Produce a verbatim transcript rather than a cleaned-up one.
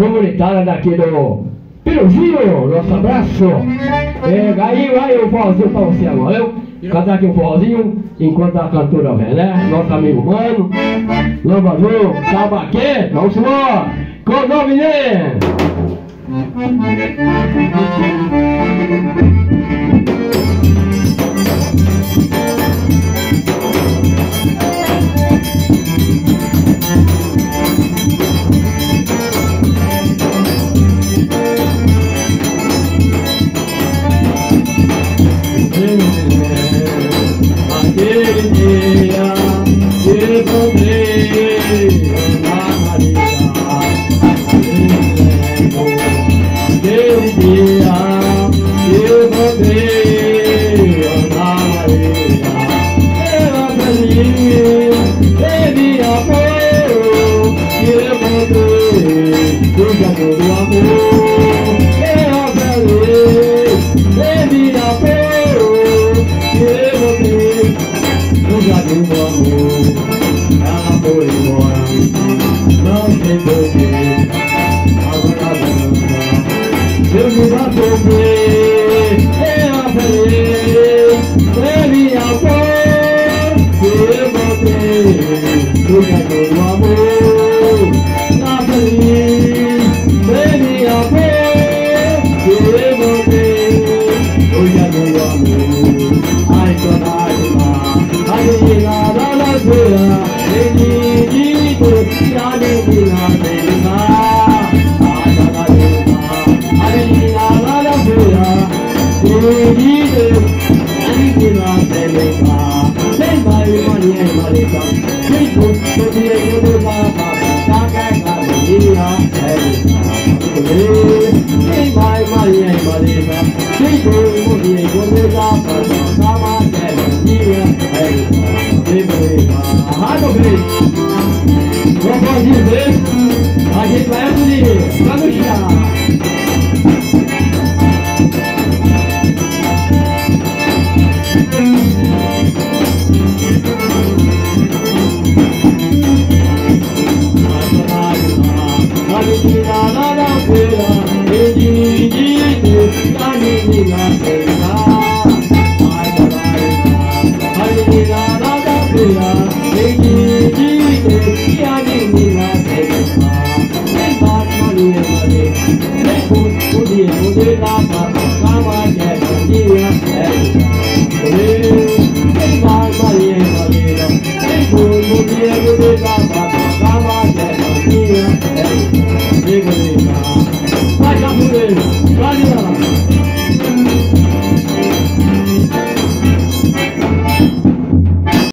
comunitária daqui do Piruzinho, nosso abraço. É, aí vai o forrozinho pra você agora, eu cantar aqui um forrozinho enquanto a cantora vem, né? Nosso amigo Mano, Lambazão, Tabaquê, vamos embora, com o nome dele. Aquele dia que encontrei Ana Maria, aquele dia que encontrei Ana Maria, ela feliz, teve apoio que encontrei do caminho do amor, ela feliz, teve apoio que encontrei no jardim do amor. Ela foi embora, não sei porquê, agora dança, eu me vou sofrer. Ela feliz, teve amor que eu encontrei no jardim do amor. Ela feliz, teve amor que eu encontrei no jardim do amor. Ai, saudade lá, a menina da lagoa, menino, e a menina vem lá. Ai, saudade lá, a menina da lagoa, menino, e a menina vem lá. Quem vai, Maria, Maria, quem for, todo dia eu vou lá, pra carregar a menina, é quem vai, Maria, Maria, quem for, Maria, eu vou lá, pra carregar a menina, é ah, meu filho, não pode dizer, a gente vai acudir, vai no chá. A menina lá na feira, menino, a menina vem lá. Ai, a menina lá na feira, menino, e a menina vem lá. Vem, bate, Maria, Maria, vem, o dia, o dia lá pra